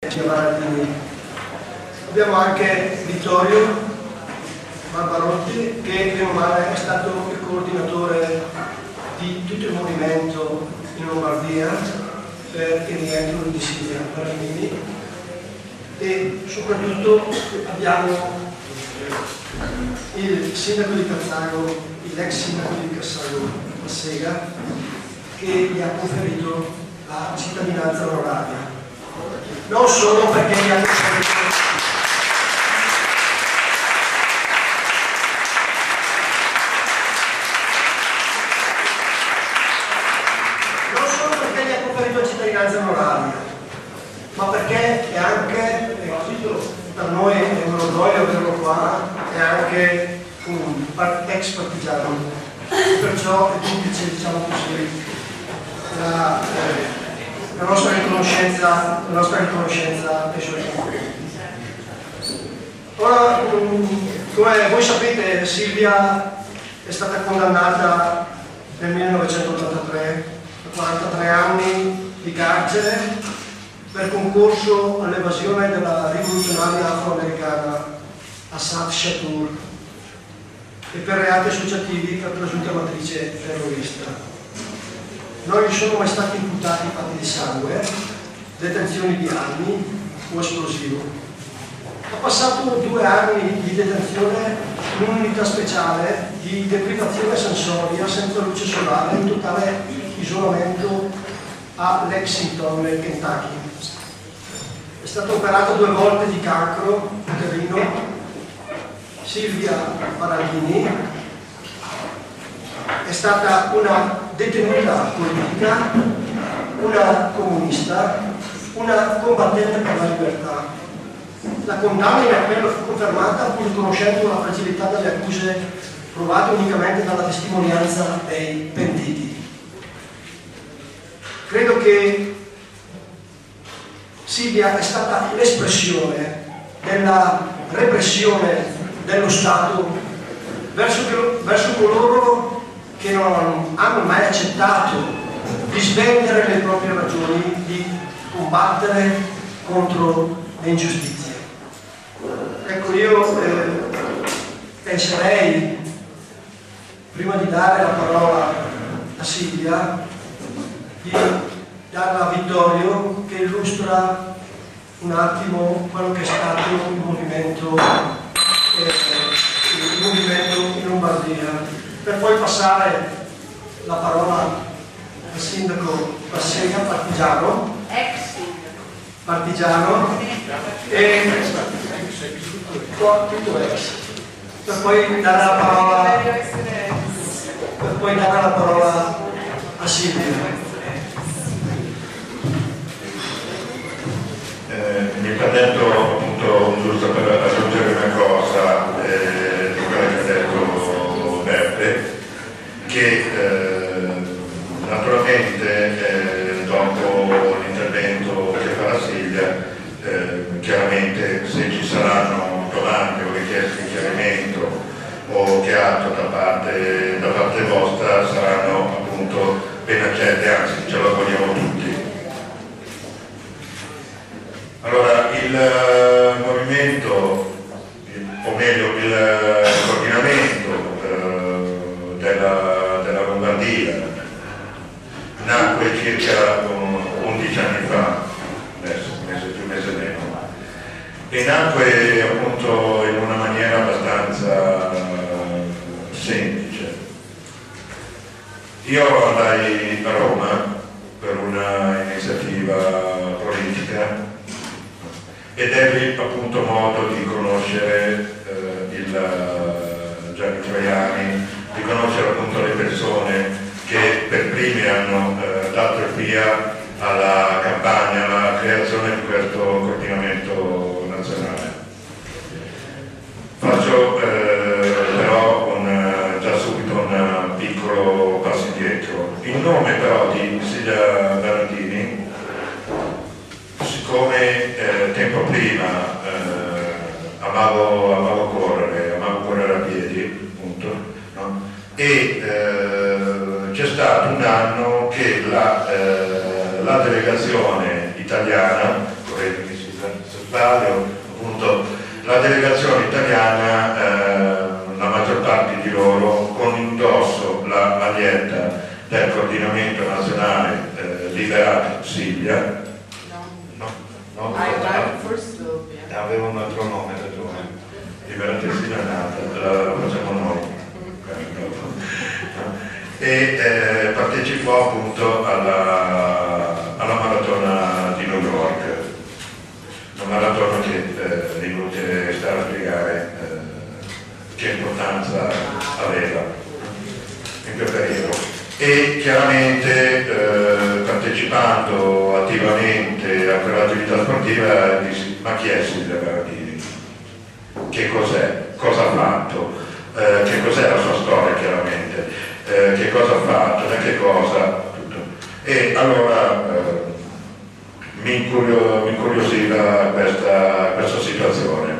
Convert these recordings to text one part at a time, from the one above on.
Abbiamo anche Vittorio Barbarotti che è stato il coordinatore di tutto il movimento in Lombardia per il rientro di Silvia Barandini, e soprattutto abbiamo il sindaco di Cazzago, l'ex sindaco di Cazzago Sega, che gli ha conferito la cittadinanza onoraria. Non solo perché gli ha conferito la cittadinanza onoraria, ma perché è anche, per noi è un orgoglio averlo qua, è anche un ex partigiano, perciò è duplice, diciamo così, la nostra riconoscenza ai suoi compiti. Ora, come voi sapete, Silvia è stata condannata nel 1983 a 43 anni di carcere per concorso all'evasione della rivoluzionaria afroamericana Assad Shakur e per reati associativi per presunta matrice terrorista. Non gli sono mai stati imputati fatti di sangue, detenzioni di armi o esplosivo. Ha passato 2 anni di detenzione in un'unità speciale di deprivazione sensoria senza luce solare, in totale isolamento a Lexington, nel Kentucky. È stata operata 2 volte di cancro uterino. Silvia Barandini è stata una detenuta politica, una comunista, una combattente per la libertà. La condanna in appello fu confermata pur conoscendo la fragilità delle accuse provate unicamente dalla testimonianza dei pentiti. Credo che Silvia è stata l'espressione della repressione dello Stato verso coloro che non hanno mai accettato di svendere le proprie ragioni, di combattere contro le ingiustizie. Ecco, io penserei, prima di dare la parola a Silvia, di darla a Vittorio, che illustra un attimo quello che è stato il movimento in Lombardia, per poi passare la parola al sindaco Bassega, partigiano, e tutto ex, per poi dare la parola a Silvia. Mi permetto appunto giusto per aggiungere una cosa di quello che ha detto Beppe, che naturalmente dopo l'intervento che farà Silvia, chiaramente se ci saranno domande o richieste di chiarimento o che altro da parte vostra saranno appunto ben accette, anzi ce lo vogliamo tutti. Allora, il movimento, o meglio il coordinamento della Lombardia nacque circa 11 anni fa, adesso mese più mese meno, e nacque appunto in una maniera abbastanza semplice. Io andai a Roma per una iniziativa politica ed ebbi appunto modo di conoscere Gianni Traiani, di conoscere appunto le persone che per prime hanno dato il via alla campagna, alla creazione di questo coordinamento nazionale. Faccio però già subito un piccolo passo indietro. Il nome però di Silvia Barandini, siccome tempo prima amavo correre a piedi, appunto, no? E c'è stato un anno che la delegazione italiana, correggimi Silvia, sbaglio, appunto la delegazione italiana, la maggior parte di loro con indosso la maglietta del coordinamento nazionale Liberati Silvia. Aveva un altro nome, ragione. Liberati Silvia è nata, la facciamo noi. E partecipò appunto alla maratona di New York, una maratona che è inutile stare a spiegare che importanza aveva in quel periodo. E chiaramente partecipando attivamente a quell'attività sportiva dissi: ma chi è Silvia Berardini? Che cos'è? Cosa ha fatto? Che cos'è la sua storia chiaramente? Che cosa ha fatto? Da che cosa? Tutto. E allora mi incuriosiva questa situazione.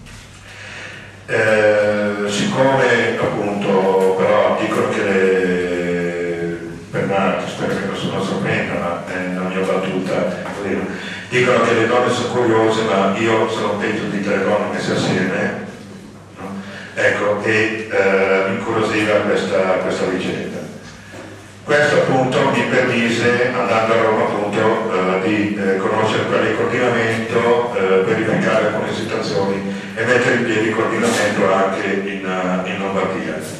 Siccome appunto però dicono che Bernardo, spero che nessuno sorprenda, ma è la mia battuta, dicono che le donne sono curiose, ma io sono peggio di 3 donne messe assieme, no? Ecco, e mi incuriosiva questa vicenda. Questo appunto mi permise, andando a Roma appunto, di conoscere quel coordinamento, verificare alcune situazioni e mettere in piedi il coordinamento anche in Lombardia.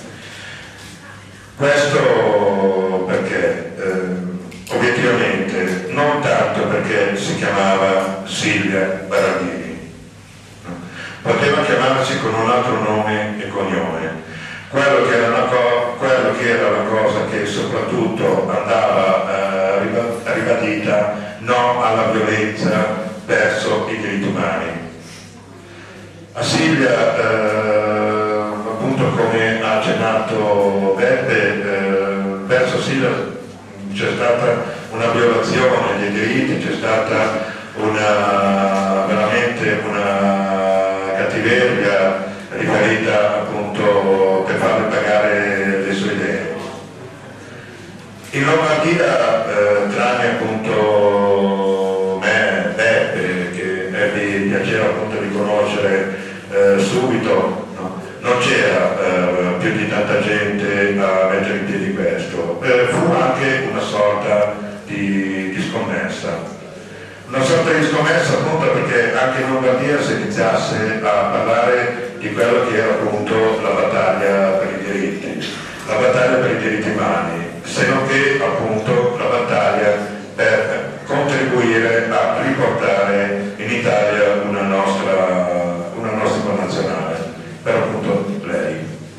Questo perché obiettivamente non tanto perché si chiamava Silvia Berardini, no? Poteva chiamarsi con un altro nome e cognome. Quello che era la cosa che soprattutto andava ribadita, no alla violenza verso i diritti umani. A Silvia, appunto come ha accennato Beppe, verso Silvia c'è stata una violazione dei diritti, c'è stata veramente una cattiveria riferita appunto per farle pagare le sue idee. In Lombardia, tranne appunto me, Beppe, che ebbi piacere appunto di conoscere subito, no? Non c'era più di tanta gente a mettere in piedi questo. Fu anche una sorta di scommessa. Una sorta di scommessa appunto perché anche in Lombardia si iniziasse a parlare di quello che era appunto la battaglia per i diritti, la battaglia per i diritti umani, se non che appunto la battaglia per contribuire a riportare in Italia una nostra connazionale, per appunto lei.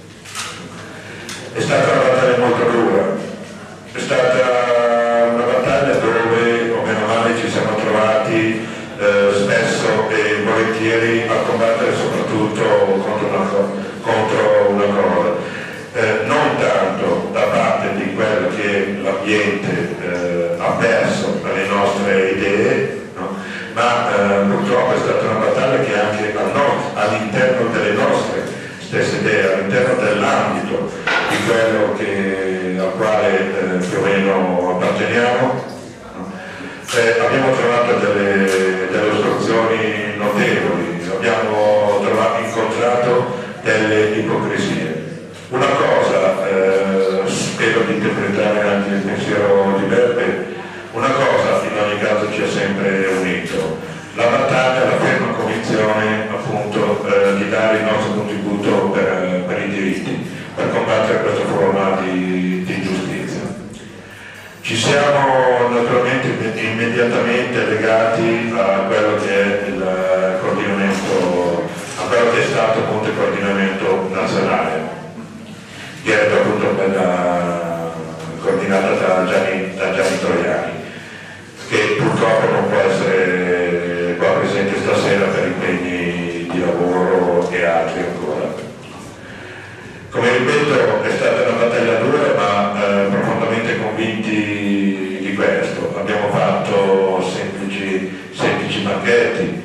È stata una battaglia molto dura, è stata una battaglia dove o meno male ci siamo trovati spesso e volentieri a combattere soprattutto contro una cosa, non tanto da parte di quello che l'ambiente ha perso alle nostre idee, no? Ma purtroppo è stata una battaglia che anche all'interno delle nostre stesse idee, all'interno dell'ambito di quello al quale più o meno apparteniamo, abbiamo trovato delle ostruzioni notevoli, abbiamo incontrato delle ipocrisie. Una cosa, spero di interpretare anche il pensiero di Beppe, una cosa in ogni caso ci ha sempre unito: la battaglia, la ferma convinzione appunto di dare il nostro contributo per i diritti, per combattere questa forma di ingiustizia. Ci siamo naturalmente immediatamente legati a quello che è il coordinamento, a quello che è stato appunto il coordinamento nazionale, diretto appunto coordinata da Gianni Troiani, che purtroppo non può essere qua presente stasera per impegni di lavoro e altri ancora. Come ripeto, è stata una battaglia dura, ma profondamente convinti di questo. Abbiamo fatto semplici banchetti,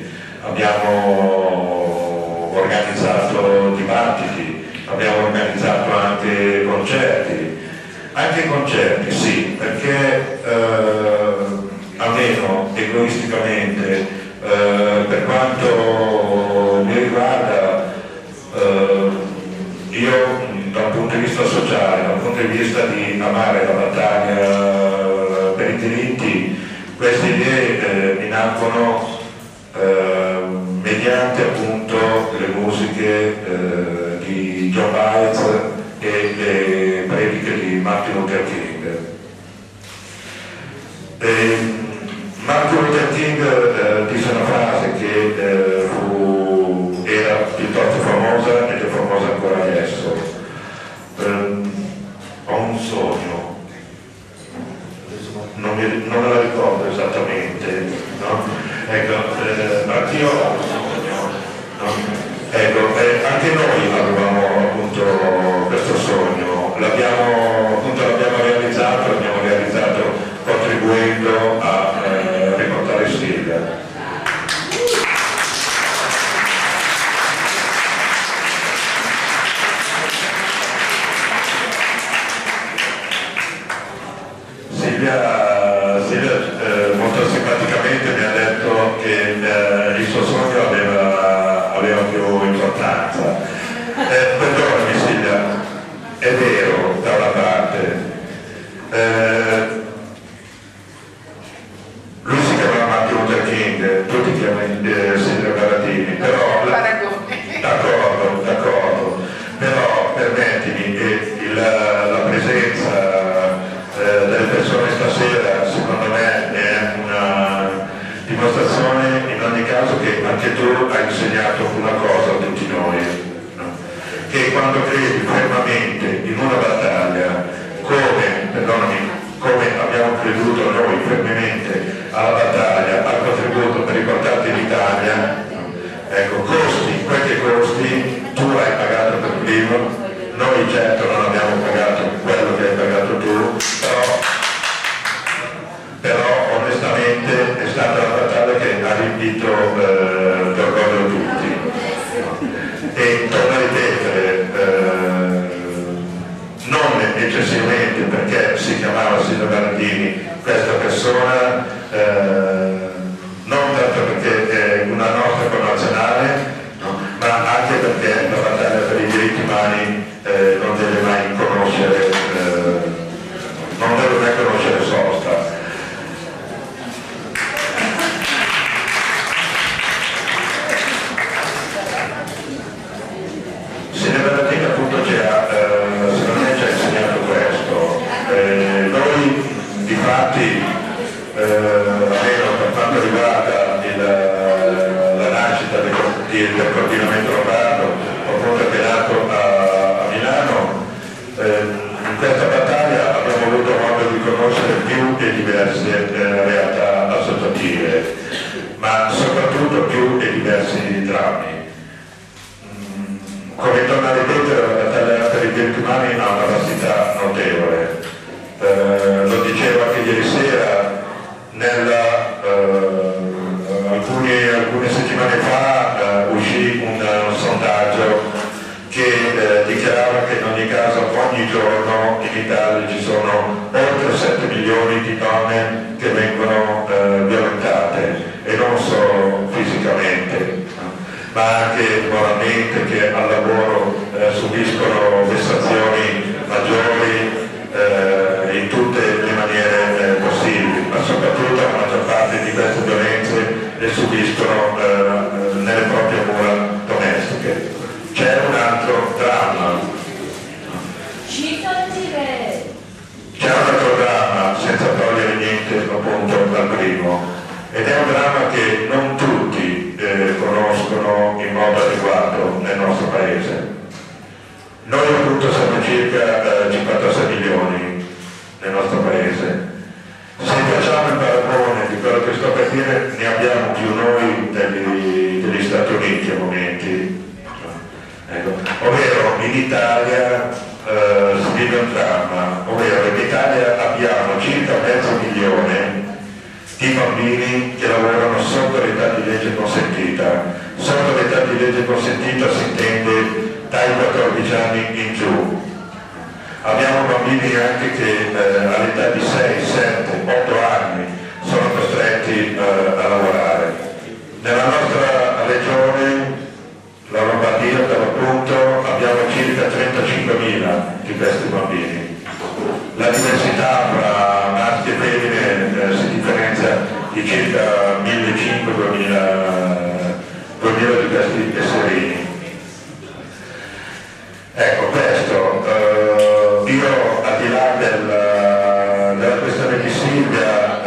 abbiamo organizzato dibattiti, abbiamo organizzato anche concerti sì, perché almeno egoisticamente, per quanto mi riguarda, io da un punto di vista sociale, da un punto di vista di amare la battaglia per i diritti, queste idee mi nascono mediante appunto le musiche di John Baez e le prediche di Martin Luther King. Martin Luther King disse una frase che era piuttosto famosa ed è famosa ancora adesso. Ho un sogno, non me la ricordo esattamente, no? Ecco, anch'io ho un sogno, no? Ecco, anche noi avevamo appunto questo sogno, l'abbiamo realizzato contribuendo a riportare Silvia. Silvia molto simpaticamente mi ha detto che il suo sogno aveva più importanza. Perdonami Silvia, è vero da una parte. Lui si chiama Martin Luther King, tutti chiamano Silvia Baratini, però d'accordo, però permettimi che la presenza delle persone stasera secondo me è una dimostrazione in ogni caso che anche tu hai insegnato una cosa a tutti noi, no? Che quando credi fermamente in una battaglia come abbiamo creduto noi fermamente alla battaglia, al contributo per riportarti in Italia, ecco, questi costi tu hai pagato per primo. Noi certo non abbiamo pagato quello che hai pagato tu, però onestamente è stata una battaglia che ha riempito d'orgoglio tutti. E torno a ripetere, non eccessivamente perché si chiamava Silvia Baratini questa persona, non tanto perché è una nostra connazionale, no? Ma anche perché la battaglia per i diritti umani non deve mai conoscere sosta. Silvia Baratini appunto secondo me ci ha insegnato questo. Noi difatti, almeno per quanto riguarda la nascita del coordinamento lombardo, appunto appellato a Milano, in questa battaglia abbiamo avuto modo di conoscere più e diverse realtà associative, ma soprattutto più e diversi drammi. Come torna a ripetere, la battaglia per i diritti umani ha una vastità notevole. Lo dicevo anche ieri sera, alcune settimane fa uscì un sondaggio che dichiarava che in ogni caso ogni giorno in Italia ci sono oltre 7 milioni di donne che vengono violentate, e non solo fisicamente, ma anche moralmente, che al lavoro subiscono vessazioni maggiori in tutte le maniere possibili, ma soprattutto la maggior parte di queste violenze le subiscono nelle proprie mura domestiche. C'è un altro dramma. C'è un altro dramma, senza togliere niente appunto dal primo, ed è un dramma che non tutti conoscono in modo adeguato nel nostro paese. Noi appunto siamo circa 56 milioni nel nostro paese. Se facciamo il paragone di quello che sto per dire, ne abbiamo più noi degli Stati Uniti a momenti. Ecco. Ovvero in Italia si vive un dramma, ovvero in Italia abbiamo circa 500.000 di bambini che lavorano sotto l'età di legge consentita. Sotto l'età di legge consentita si intende dai 14 anni in giù. Abbiamo bambini anche che all'età di 6, 7, 8 anni sono costretti a lavorare. Nella nostra questi esserini. Ecco, questo, io al di là della questione di Silvia,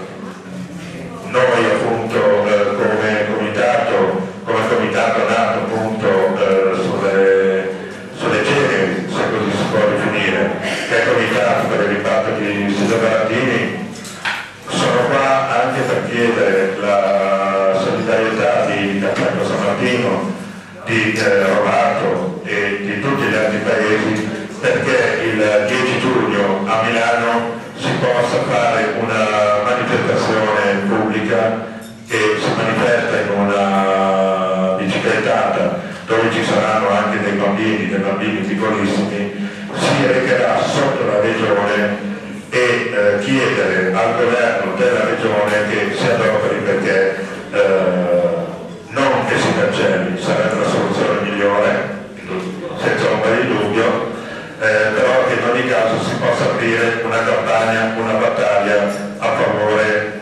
noi appunto come comitato nato appunto sulle ceneri, se così si può definire, che è il comitato per il rimpatto di Silvia Barattini, sono qua anche per chiedere la solidarietà di Cappello San Martino, di Rovato e di tutti gli altri paesi, perché il 10 giugno a Milano si possa fare una manifestazione pubblica che si manifesta in una biciclettata dove ci saranno anche dei bambini piccolissimi, si recherà sotto la regione e chiedere al governo della regione che si adoperi perché non che si cancelli, sarebbe la soluzione migliore, senza ombra di dubbio, però che in ogni caso si possa aprire una campagna, una battaglia a favore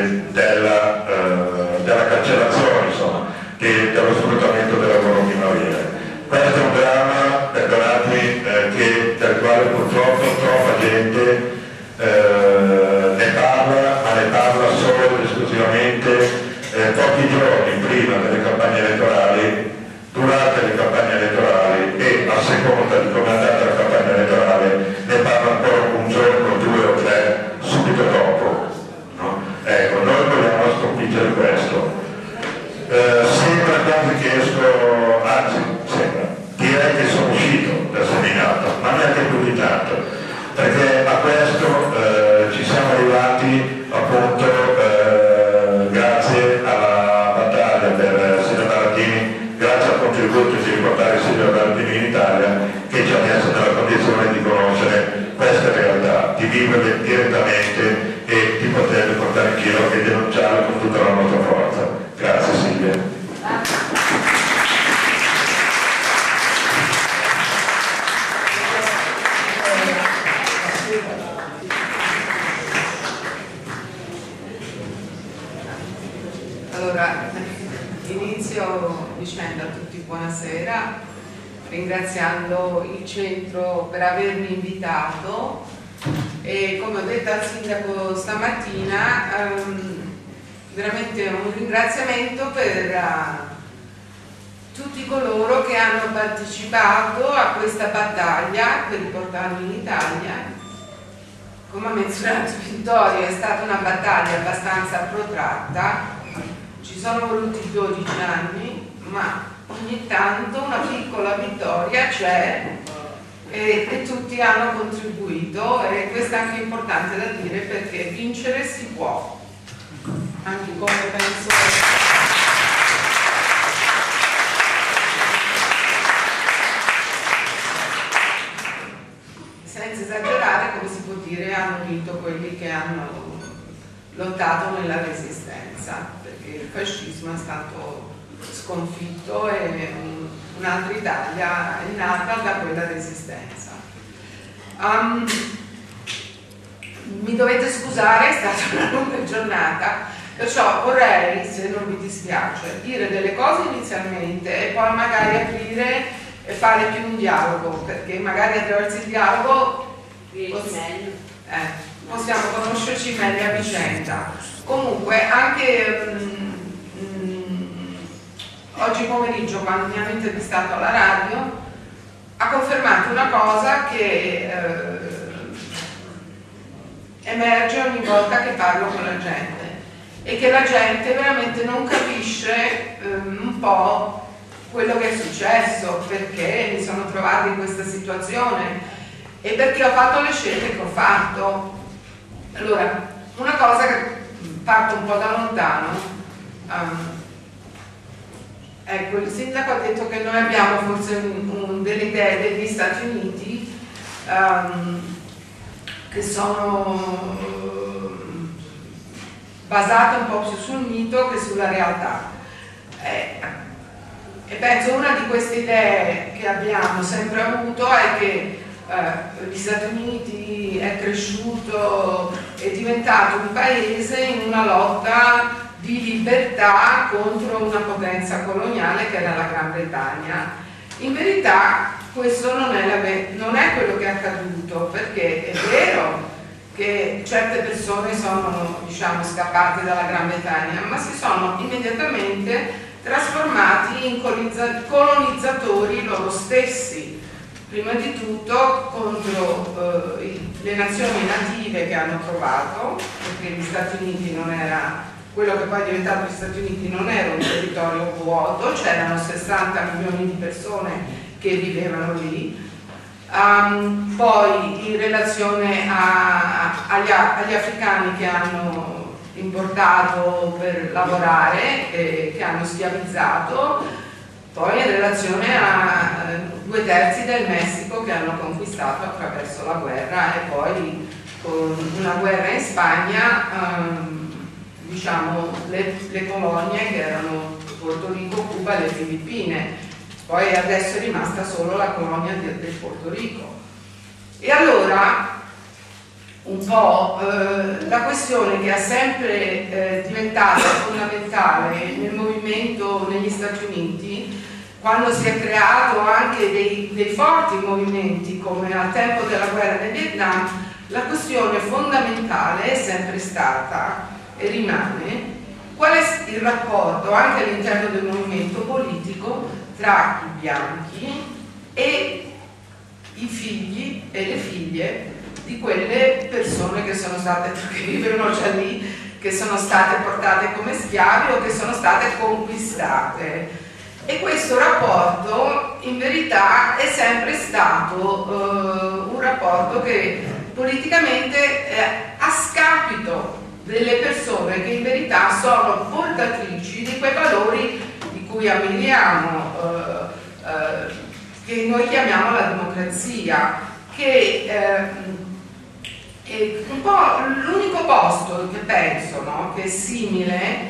della cancellazione, insomma, dello sfruttamento del lavoro minorile. Questo è un dramma, perdonatemi, del quale purtroppo troppa gente ne parla, ma ne parla solo ed esclusivamente pochi giorni prima delle campagne elettorali, durante le campagne elettorali e a seconda di come è andata la campagna elettorale ne parla ancora un giorno, 2 o 3 subito dopo, no? Ecco, noi vogliamo sconfiggere questo. Sembra quasi che esco, anzi sembra, direi che sono uscito dal seminato, ma neanche più di tanto, perché a questo ci siamo arrivati appunto grazie alla battaglia per Silvia Barattini, grazie al contributo di riportare Silvia Barattini in Italia, che ci ha messo nella condizione di conoscere queste realtà, di viverle direttamente e di poterle portare in giro e denunciarle con tutta la nostra forza. Grazie Silvia. Allora, inizio dicendo a tutti buonasera, ringraziando il centro per avermi invitato e come ho detto al sindaco stamattina, veramente un ringraziamento per tutti coloro che hanno partecipato a questa battaglia per riportarmi in Italia. Come ha menzionato Vittorio, è stata una battaglia abbastanza protratta. Ci sono voluti 12 anni, ma ogni tanto una piccola vittoria c'è e tutti hanno contribuito, e questo è anche importante da dire perché vincere si può, anche come penso. Senza esagerare, come si può dire, hanno vinto quelli che hanno lottato nella resistenza, perché il fascismo è stato sconfitto e un'altra Italia è nata da quella resistenza. Mi dovete scusare, è stata una lunga giornata, perciò vorrei, se non vi dispiace, dire delle cose inizialmente e poi magari aprire e fare più un dialogo, perché magari attraverso il dialogo possiamo conoscerci meglio a vicenda. Comunque anche oggi pomeriggio, quando mi hanno intervistato alla radio, ha confermato una cosa che emerge ogni volta che parlo con la gente, e che la gente veramente non capisce un po' quello che è successo, perché mi sono trovata in questa situazione e perché ho fatto le scelte che ho fatto. Allora, una cosa che parto un po' da lontano, ecco, il sindaco ha detto che noi abbiamo forse delle idee degli Stati Uniti che sono basate un po' più sul mito che sulla realtà. E penso una di queste idee che abbiamo sempre avuto è che gli Stati Uniti è cresciuto, è diventato un paese in una lotta di libertà contro una potenza coloniale che era la Gran Bretagna. In verità questo non è quello che è accaduto, perché è vero che certe persone sono, diciamo, scappate dalla Gran Bretagna, ma si sono immediatamente trasformati in colonizzatori loro stessi, prima di tutto contro le nazioni native che hanno trovato, perché gli Stati Uniti non era quello che poi è diventato gli Stati Uniti, non era un territorio vuoto, c'erano 60 milioni di persone che vivevano lì. Poi in relazione agli africani che hanno importato per lavorare, che hanno schiavizzato, poi in relazione a 2/3 del Messico che hanno conquistato attraverso la guerra, e poi con una guerra in Spagna, diciamo le colonie che erano Porto Rico, Cuba e le Filippine. Poi adesso è rimasta solo la colonia del Porto Rico. E allora un po' la questione che è sempre diventata fondamentale nel movimento negli Stati Uniti, quando si è creato anche dei forti movimenti come al tempo della guerra del Vietnam, la questione fondamentale è sempre stata e rimane qual è il rapporto anche all'interno del movimento politico tra i bianchi e i figli e le figlie di quelle persone che sono state, che vivono già lì, che sono state portate come schiavi o che sono state conquistate. E questo rapporto in verità è sempre stato un rapporto che politicamente è a scapito delle persone che in verità sono portatrici di quei valori di cui ammiriamo, che noi chiamiamo la democrazia, che è un po' l'unico posto che penso, no? Che è simile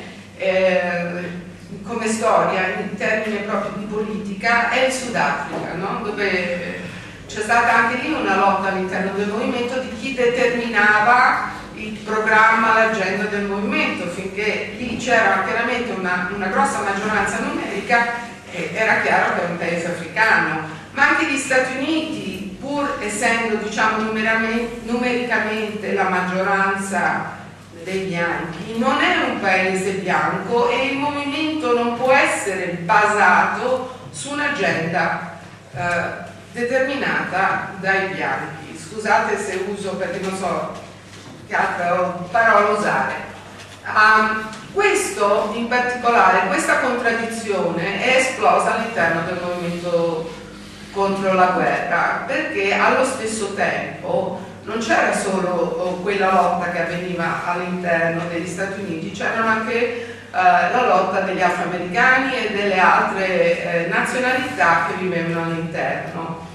come storia in termini proprio di politica è il Sudafrica, no? Dove c'è stata anche lì una lotta all'interno del movimento di chi determinava il programma, l'agenda del movimento, finché lì c'era chiaramente una grossa maggioranza numerica, era chiaro che era un paese africano. Ma anche gli Stati Uniti, pur essendo, diciamo, numericamente la maggioranza dei bianchi, non è un paese bianco e il movimento non può essere basato su un'agenda determinata dai bianchi. Scusate se uso, perché non so che altra parola usare. Questo in particolare, questa contraddizione è esplosa all'interno del movimento contro la guerra, perché allo stesso tempo non c'era solo quella lotta che avveniva all'interno degli Stati Uniti, c'era anche la lotta degli afroamericani e delle altre nazionalità che vivevano all'interno.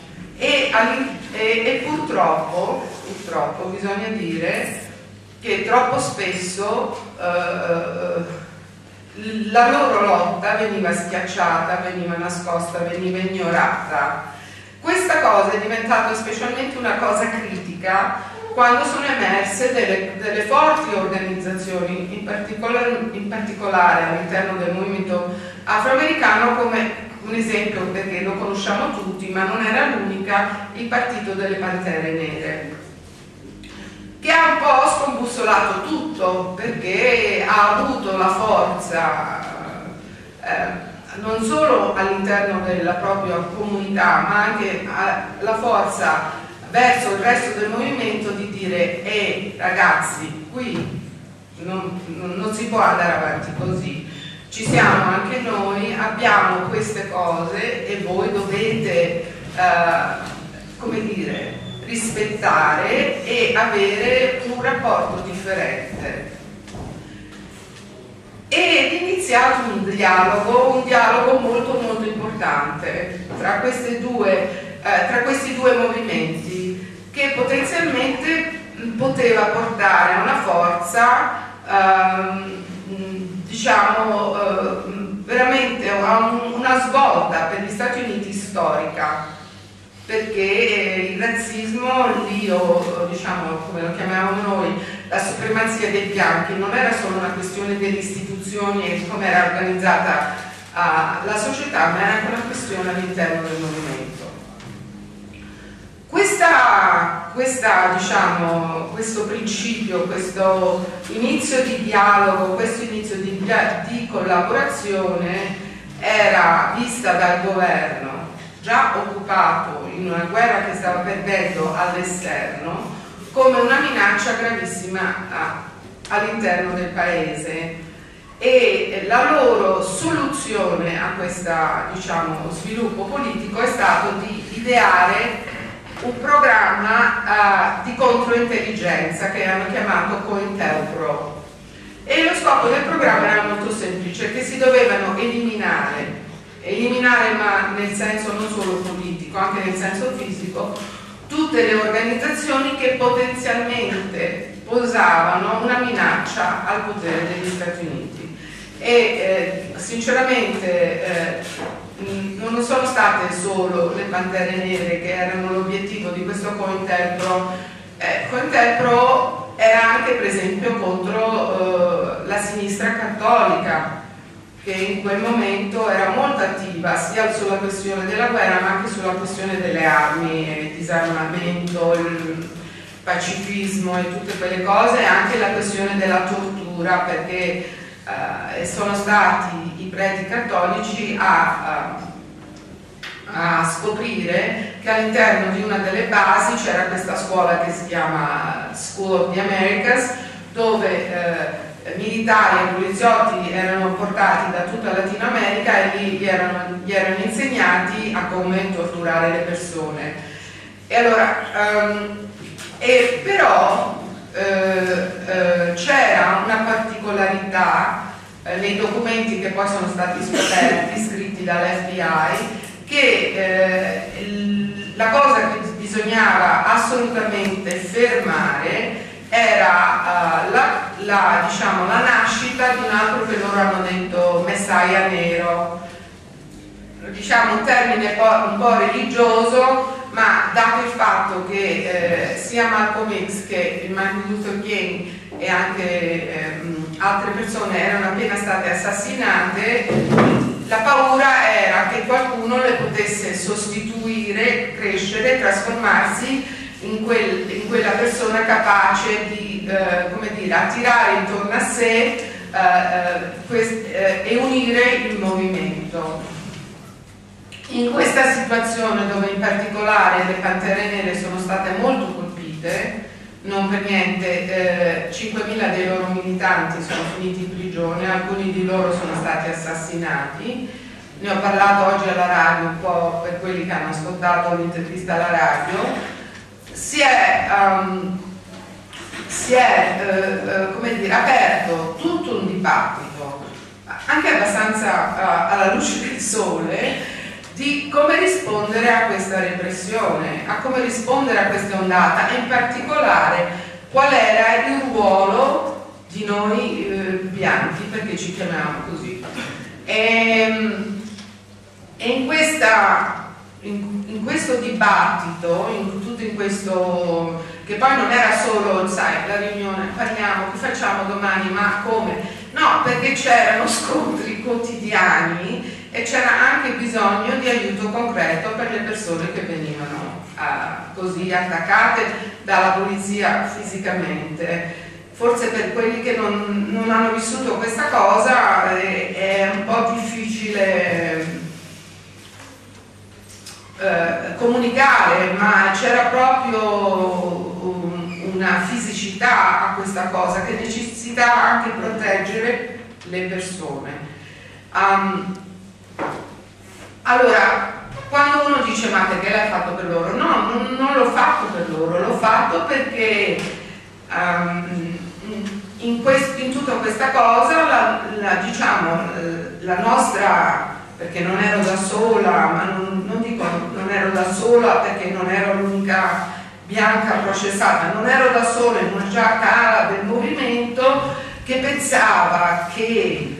E purtroppo bisogna dire che troppo spesso la loro lotta veniva schiacciata, veniva nascosta, veniva ignorata. Questa cosa è diventata specialmente una cosa critica quando sono emerse delle forti organizzazioni, in particolare all'interno del movimento afroamericano, come un esempio, perché lo conosciamo tutti, ma non era l'unica, il Partito delle Pantere Nere, che ha un po' scombussolato tutto, perché ha avuto la forza non solo all'interno della propria comunità, ma anche la forza verso il resto del movimento di dire ragazzi, qui non si può andare avanti così, ci siamo anche noi, abbiamo queste cose e voi dovete come dire, rispettare e avere un rapporto differente. Ed è iniziato un dialogo molto molto importante tra questi due movimenti, che potenzialmente poteva portare a una forza diciamo veramente a una svolta per gli Stati Uniti storica, perché il razzismo lì, o diciamo come lo chiamiamo noi, la supremazia dei bianchi non era solo una questione delle istituzioni e di come era organizzata la società, ma era anche una questione all'interno del movimento. Questo principio, questo inizio di dialogo, questo inizio di collaborazione era vista dal governo, già occupato in una guerra che stava perdendo all'esterno, come una minaccia gravissima all'interno del paese, e la loro soluzione a questo sviluppo politico è stato di ideare un programma di controintelligenza che hanno chiamato COINTELPRO, e lo scopo del programma era molto semplice, che si dovevano eliminare ma nel senso non solo politico, anche nel senso fisico, tutte le organizzazioni che potenzialmente posavano una minaccia al potere degli Stati Uniti. E sinceramente non sono state solo le Pantere Nere che erano l'obiettivo di questo COINTELPRO. COINTELPRO era anche per esempio contro la sinistra cattolica, che in quel momento era molto attiva sia sulla questione della guerra ma anche sulla questione delle armi, il disarmamento, il pacifismo e tutte quelle cose, e anche la questione della tortura, perché sono stati i preti cattolici a scoprire che all'interno di una delle basi c'era questa scuola che si chiama School of the Americas, dove militari e poliziotti erano portati da tutta Latino America e lì gli erano insegnati a come torturare le persone. E allora, però c'era una particolarità nei documenti che poi sono stati scoperti, scritti dall'FBI, che la cosa che bisognava assolutamente fermare era la nascita di un altro che loro hanno detto Messiah nero, un termine un po' religioso, ma dato il fatto che sia Malcolm X che Martin Luther King e anche altre persone erano appena state assassinate, la paura era che qualcuno le potesse sostituire, crescere, trasformarsi in quella persona capace di attirare intorno a sé e unire il movimento. In questa situazione, dove in particolare le Pantere Nere sono state molto colpite, non per niente 5.000 dei loro militanti sono finiti in prigione, alcuni di loro sono stati assassinati. Ne ho parlato oggi alla radio, un po' per quelli che hanno ascoltato l'intervista alla radio. Si è aperto tutto un dibattito, anche abbastanza alla luce del sole, di come rispondere a questa repressione, a come rispondere a questa ondata, e in particolare qual era il ruolo di noi bianchi, perché ci chiamiamo così. E in questo dibattito, tutto in questo, che poi non era solo, sai, la riunione, parliamo, che facciamo domani, ma come? No, perché c'erano scontri quotidiani e c'era anche bisogno di aiuto concreto per le persone che venivano così attaccate dalla polizia fisicamente. Forse per quelli che non hanno vissuto questa cosa è un po' difficile comunicare, ma c'era proprio una fisicità a questa cosa che necessitava anche proteggere le persone. Allora, quando uno dice ma perché l'hai fatto per loro? No, non l'ho fatto per loro, l'ho fatto perché in tutta questa cosa la nostra, perché non ero da sola, ma non dico non ero da sola perché non ero l'unica bianca processata, non ero da sola in una giacca ala del movimento che pensava che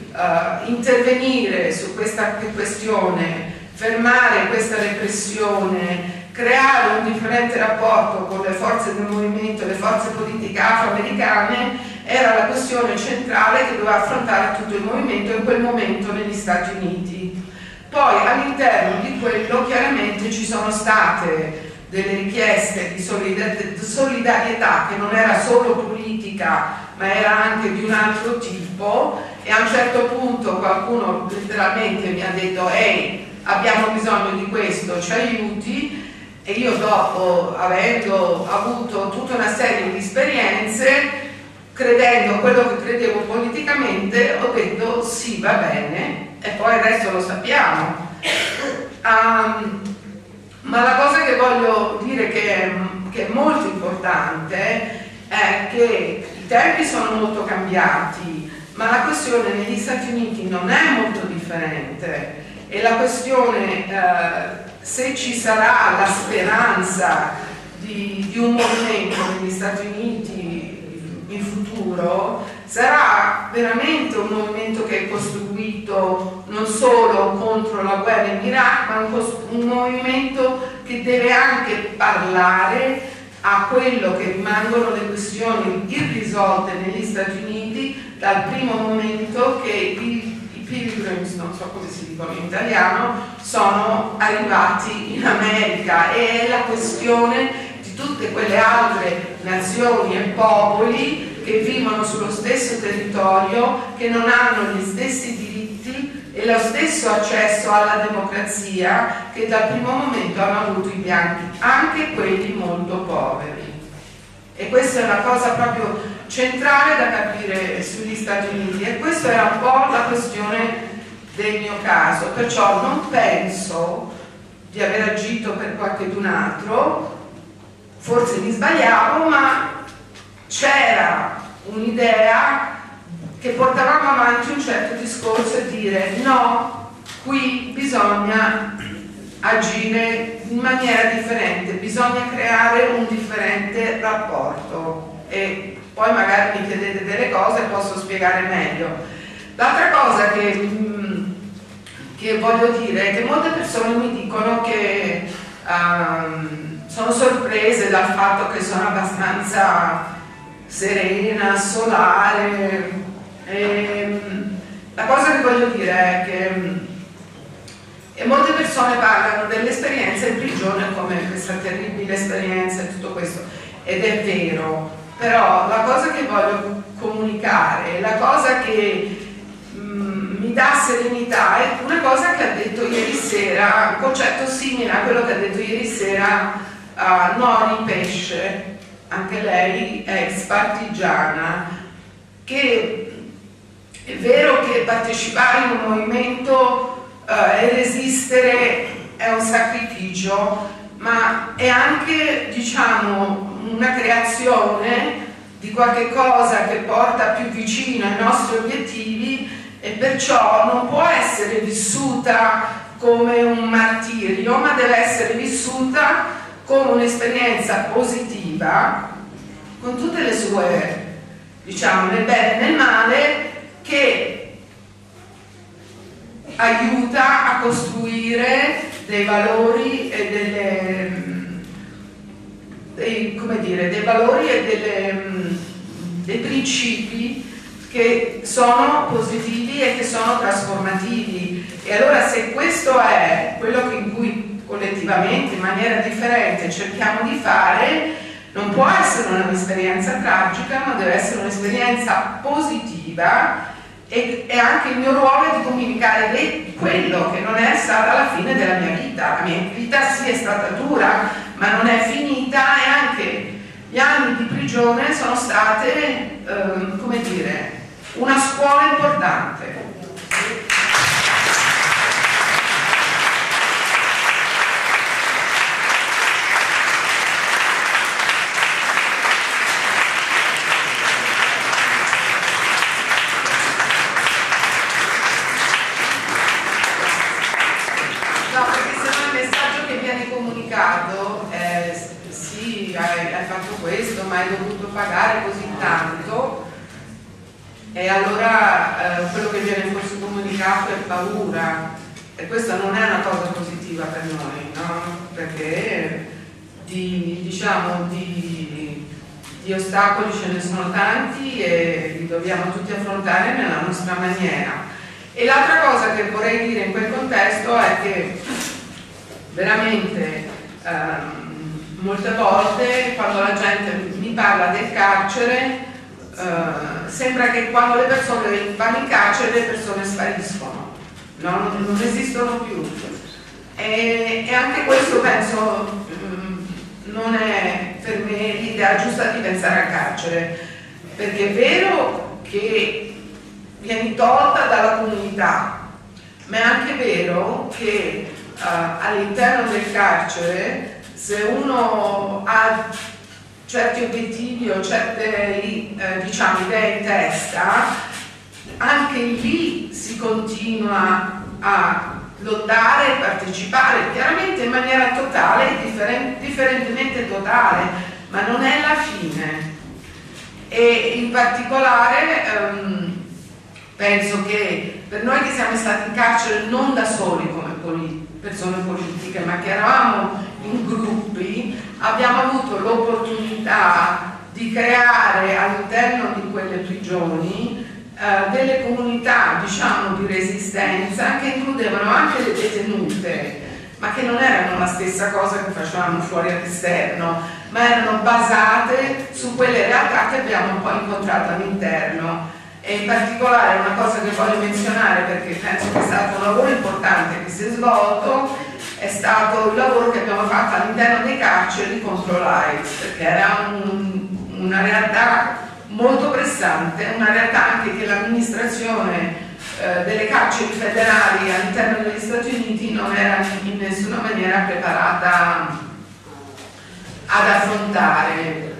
intervenire su questa questione, fermare questa repressione, creare un differente rapporto con le forze del movimento e le forze politiche afroamericane era la questione centrale che doveva affrontare tutto il movimento in quel momento negli Stati Uniti. Poi all'interno di quello chiaramente ci sono state delle richieste di solidarietà che non era solo politica ma era anche di un altro tipo, e a un certo punto qualcuno letteralmente mi ha detto ehi, abbiamo bisogno di questo, ci aiuti? E io dopo, avendo avuto tutta una serie di esperienze, credendo a quello che credevo politicamente, ho detto sì, va bene, e poi il resto lo sappiamo. Ma la cosa che voglio dire che è molto importante è che i tempi sono molto cambiati, ma la questione negli Stati Uniti non è molto differente, e la questione se ci sarà la speranza di un movimento negli Stati Uniti in futuro, sarà veramente un movimento che è costruito non solo contro la guerra in Iraq, ma un movimento che deve anche parlare a quello che rimangono le questioni irrisolte negli Stati Uniti dal primo momento che i Pilgrims, non so come si dicono in italiano, sono arrivati in America, e è la questione di tutte quelle altre nazioni e popoli che vivono sullo stesso territorio, che non hanno gli stessi diritti e lo stesso accesso alla democrazia che dal primo momento hanno avuto i bianchi, anche quelli molto poveri. E questa è una cosa proprio centrale da capire sugli Stati Uniti, e questa era un po' la questione del mio caso, perciò non penso di aver agito per qualcun altro, forse mi sbagliavo, ma c'era un'idea che portavamo avanti un certo discorso e dire no, qui bisogna agire in maniera differente, bisogna creare un differente rapporto, e poi magari mi chiedete delle cose e posso spiegare meglio. L'altra cosa che voglio dire è che molte persone mi dicono che sono sorprese dal fatto che sono abbastanza serena, solare. La cosa che voglio dire è che molte persone parlano dell'esperienza in prigione come questa terribile esperienza e tutto questo, ed è vero, però la cosa che voglio comunicare, la cosa che mi dà serenità è una cosa che ha detto ieri sera, un concetto simile a quello che ha detto ieri sera Nori Pesce, anche lei ex partigiana, che è vero che partecipare in un movimento e resistere è un sacrificio, ma è anche, diciamo, una creazione di qualche cosa che porta più vicino ai nostri obiettivi, e perciò non può essere vissuta come un martirio, ma deve essere vissuta come un'esperienza positiva, con tutte le sue, diciamo, nel bene e nel male, che aiuta a costruire dei valori e dei principi che sono positivi e che sono trasformativi. E allora, se questo è quello in cui collettivamente, in maniera differente, cerchiamo di fare, non può essere un'esperienza tragica, ma deve essere un'esperienza positiva, e anche il mio ruolo è di comunicare quello che non è stata la fine della mia vita. La mia vita sì è stata dura, ma non è finita, e anche gli anni di prigione sono state, come dire, una scuola importante. Sì, hai fatto questo, ma hai dovuto pagare così tanto, e allora quello che viene forse comunicato è paura, e questa non è una cosa positiva per noi, no? Perché di ostacoli ce ne sono tanti e li dobbiamo tutti affrontare nella nostra maniera. E l'altra cosa che vorrei dire in quel contesto è che veramente molte volte quando la gente mi parla del carcere sembra che quando le persone vanno in carcere le persone spariscono, no? Non esistono più, e anche questo penso non è per me l'idea giusta di pensare al carcere, perché è vero che vieni tolta dalla comunità, ma è anche vero che all'interno del carcere, se uno ha certi obiettivi o certe diciamo, idee in testa, anche lì si continua a lottare e partecipare, chiaramente in maniera totale, differentemente totale, ma non è la fine. E in particolare penso che per noi che siamo stati in carcere non da soli come persone politiche, ma che eravamo in gruppi, abbiamo avuto l'opportunità di creare all'interno di quelle prigioni delle comunità, diciamo, di resistenza che includevano anche le detenute, ma che non erano la stessa cosa che facevamo fuori all'esterno, ma erano basate su quelle realtà che abbiamo poi incontrato all'interno. E in particolare una cosa che voglio menzionare, perché penso che è stato un lavoro importante che si è svolto, è stato il lavoro che abbiamo fatto all'interno dei carceri contro l'AIDS, perché era una realtà molto pressante, una realtà anche che l'amministrazione delle carceri federali all'interno degli Stati Uniti non era in nessuna maniera preparata ad affrontare.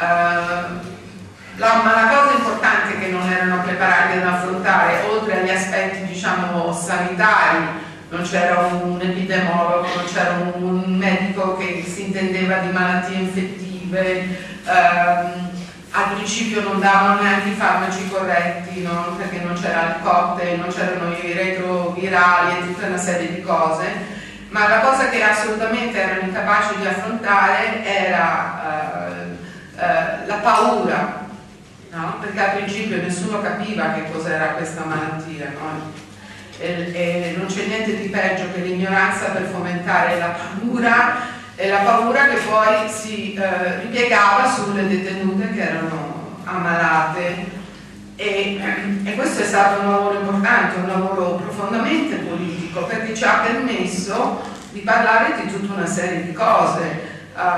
Ma la cosa importante è che non erano preparati ad affrontare, oltre agli aspetti, diciamo, sanitari, non c'era un epidemiologo, non c'era un medico che si intendeva di malattie infettive, al principio non davano neanche i farmaci corretti, no? Perché non c'era il cocktail, non c'erano i retrovirali e tutta una serie di cose, ma la cosa che assolutamente erano incapaci di affrontare era la paura, no? Perché al principio nessuno capiva che cos'era questa malattia, no? E non c'è niente di peggio che l'ignoranza per fomentare la paura, e la paura che poi si ripiegava sulle detenute che erano ammalate, e questo è stato un lavoro importante, un lavoro profondamente politico, perché ci ha permesso di parlare di tutta una serie di cose.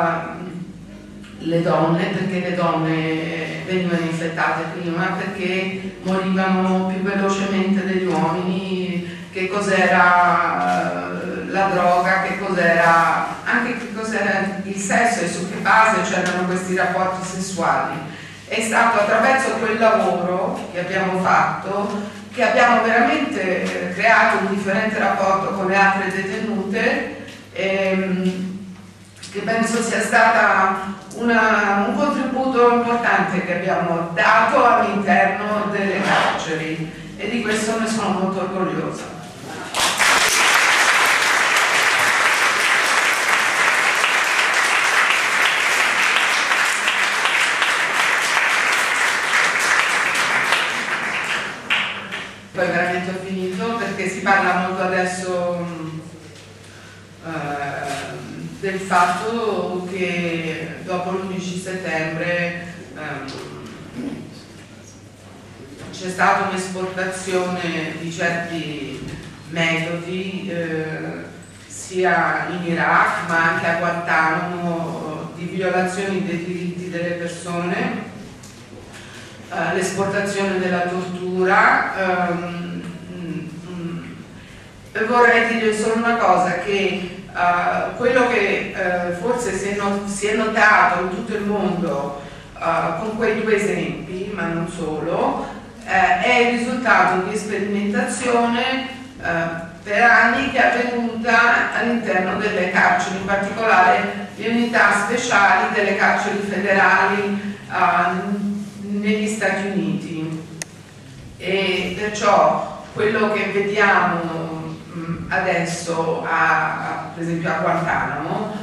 Le donne, perché le donne venivano infettate prima, perché morivano più velocemente degli uomini, che cos'era la droga, che cos'era anche che cos'era il sesso e su che base c'erano questi rapporti sessuali. È stato attraverso quel lavoro che abbiamo fatto che abbiamo veramente creato un differente rapporto con le altre detenute, che penso sia stata un contributo importante che abbiamo dato all'interno delle carceri, e di questo ne sono molto orgogliosa. Poi veramente ho finito, perché si parla molto adesso del fatto che dopo l'11 settembre c'è stata un'esportazione di certi metodi sia in Iraq ma anche a Guantanamo di violazioni dei diritti delle persone, l'esportazione della tortura. Vorrei dire solo una cosa, che quello che forse si è notato in tutto il mondo con quei due esempi, ma non solo, è il risultato di sperimentazione per anni che è avvenuta all'interno delle carceri, in particolare le unità speciali delle carceri federali negli Stati Uniti. E perciò quello che vediamo adesso per esempio a Guantanamo è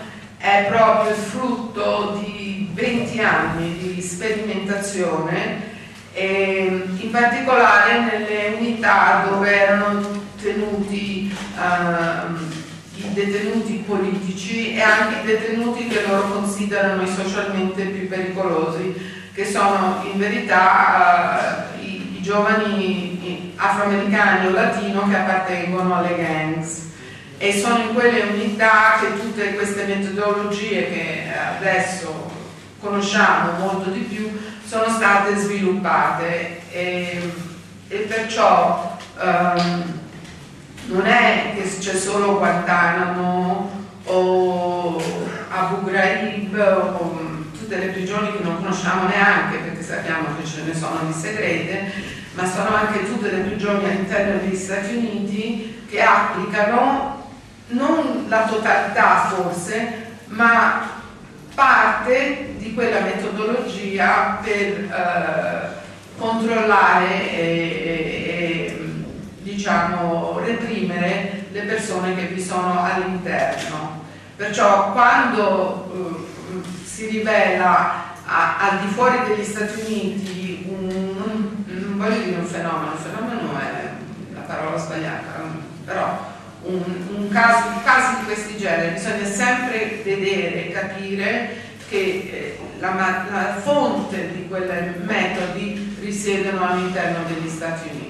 è proprio il frutto di 20 anni di sperimentazione, e in particolare nelle unità dove erano tenuti i detenuti politici e anche i detenuti che loro considerano i socialmente più pericolosi, che sono in verità i giovani afroamericani o latino che appartengono alle gangs. E sono in quelle unità che tutte queste metodologie che adesso conosciamo molto di più sono state sviluppate, e perciò non è che c'è solo Guantanamo o Abu Ghraib o tutte le prigioni che non conosciamo neanche, perché sappiamo che ce ne sono di segrete, ma sono anche tutte le prigioni all'interno degli Stati Uniti che applicano non la totalità forse, ma parte di quella metodologia per controllare e diciamo reprimere le persone che vi sono all'interno. Perciò quando si rivela al di fuori degli Stati Uniti non voglio dire un fenomeno è la parola sbagliata, però casi di questi generi bisogna sempre vedere e capire che la fonte di quei metodi risiedono all'interno degli Stati Uniti.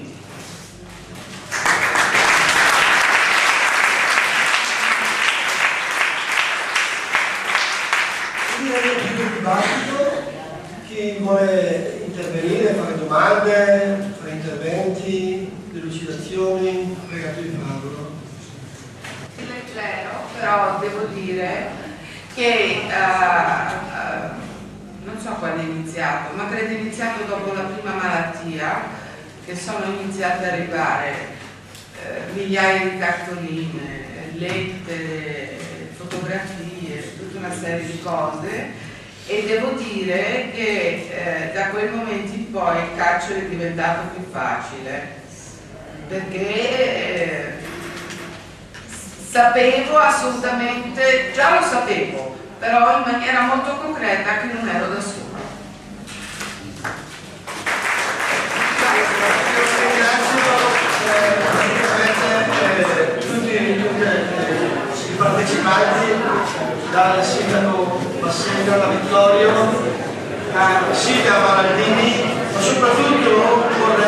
Quindi è un dibattito, chi vuole intervenire, fare domande, fare interventi, delucidazioni, pregato di farlo. Leggero, però devo dire che non so quando è iniziato, ma credo è iniziato dopo la prima malattia, che sono iniziate ad arrivare migliaia di cartoline, lettere, fotografie, tutta una serie di cose, e devo dire che da quel momento in poi il carcere è diventato più facile, perché sapevo assolutamente, già lo sapevo, però in maniera molto concreta che non ero da sola. Tutti i partecipanti, dal sindaco Basseggio alla Vittorio, a Silvia Maraldini, ma soprattutto vorrei